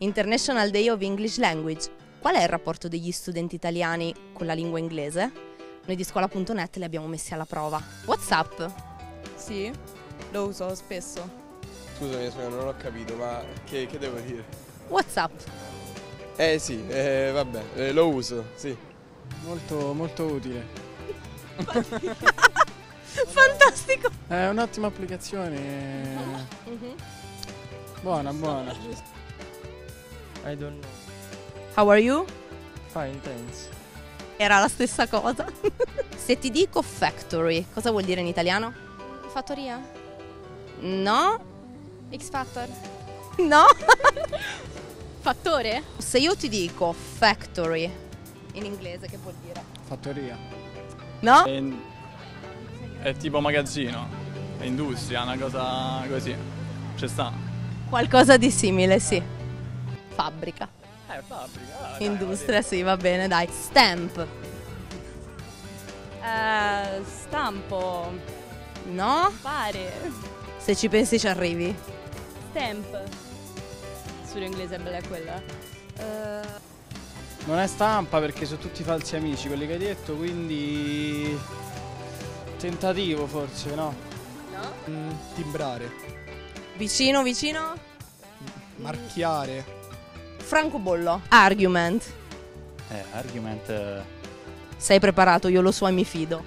International Day of English Language. Qual è il rapporto degli studenti italiani con la lingua inglese? Noi di scuola.net li abbiamo messi alla prova. WhatsApp? Sì, lo uso spesso. Scusami, non ho capito, ma che devo dire? WhatsApp? Sì, vabbè, lo uso, sì. Molto, molto utile. Fantastico! È un'ottima applicazione. Buona, buona. I don't know. How are you? Fine, thanks. Era la stessa cosa. Se ti dico factory, cosa vuol dire in italiano? Fattoria? No? X Factor? No? Fattore? Se io ti dico factory, in inglese che vuol dire? Fattoria. No? È tipo magazzino, è industria, una cosa così. Ci sta. Qualcosa di simile, sì. Fabbrica. Fabbrica. Industria, sì, va bene, dai. Stamp. Stampo. No? Pare. Se ci pensi ci arrivi. Stamp. Studio inglese è bella quella. Non è stampa perché sono tutti falsi amici quelli che hai detto, quindi tentativo forse, no? No? Timbrare, Vicino, vicino? marchiare, Francobollo. Argument. Argument. Sei preparato, io lo so e mi fido.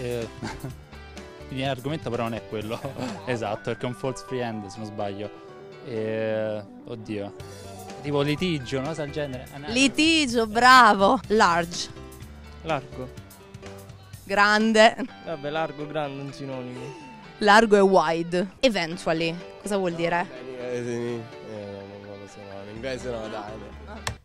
Il argomento però non è quello. Esatto, perché è un false friend se non sbaglio. Oddio. Tipo litigio, una cosa del genere. Litigio, bravo. Large. Largo. Grande. Vabbè, largo, grande, un sinonimo. Largo e wide. Eventually. Cosa vuol dire? Non lo so, no, in inglese no, dai.